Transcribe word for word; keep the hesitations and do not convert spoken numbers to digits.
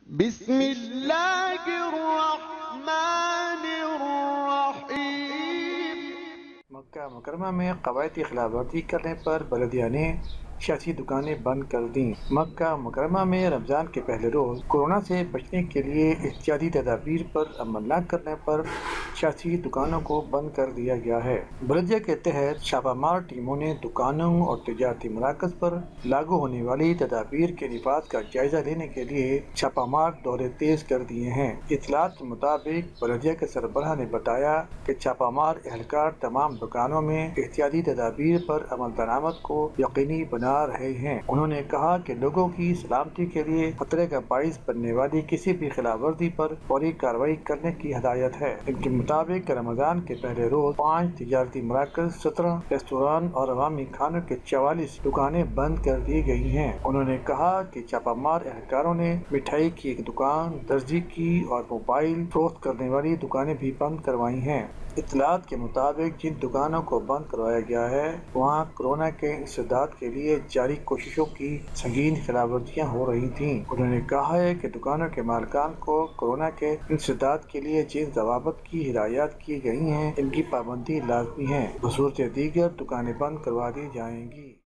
بسم اللہ الرحمن الرحیم۔ مکہ مکرمہ میں قواعد کی خلاف ورزی کرنے پر بلدیہ نے سیاسی دکانیں بند کر دیں۔ مکہ مکرمہ میں رمضان کے پہلے روز کورونا سے بچنے کے لیے احتیاطی تدابیر پر عمل نہ کرنے پر سیاسی دکانوں کو بند کر دیا گیا ہے۔ بلدیہ کے تحت چھاپہ مار ٹیموں نے دکانوں اور تجارتی مراکز پر لاگو ہونے والی تدابیر کے نفاذ کا جائزہ لینے کے لیے چھاپہ مار دورے تیز کر دیے ہیں۔ اطلاعات کے مطابق بلدیہ کے سربراہ نے بتایا کہ چھاپہ مار اہلکار تمام دکانوں میں احتیاطی تدابیر پر عمل درآمد کو یقینی بنا رہے ہیں۔ انہوں نے کہا کہ لوگوں کی سلامتی کے لیے خطرے کا باعث بننے والی کسی بھی خلاف ورزی پر فوری کارروائی کرنے کی ہدایت ہے۔ ان کے مطابق رمضان کے پہلے روز پانچ تجارتی مراکز، سترہ ریستوران اور عوامی کھانوں کے چوالیس دکانیں بند کر دی گئی ہیں۔ انہوں نے کہا کہ چھاپہ مار اہلکاروں نے مٹھائی کی ایک دکان، درزی کی اور موبائل فروخت کرنے والی دکانیں بھی بند کروائی ہیں۔ اطلاعات کے مطابق جن دکانوں کو بند کروایا گیا ہے وہاں کورونا کے انسداد کے لیے جاری کوششوں کی سنگین خلاف ورزیاں ہو رہی تھیں۔ انہوں نے کہا ہے کہ دکانوں کے مالکان کو کورونا کے انسداد کے لیے جن ضوابط کی ہدایات کی گئی ہیں ان کی پابندی لازمی ہے۔ بصورت دیگر دکانیں بند کروا دی جائیں گی۔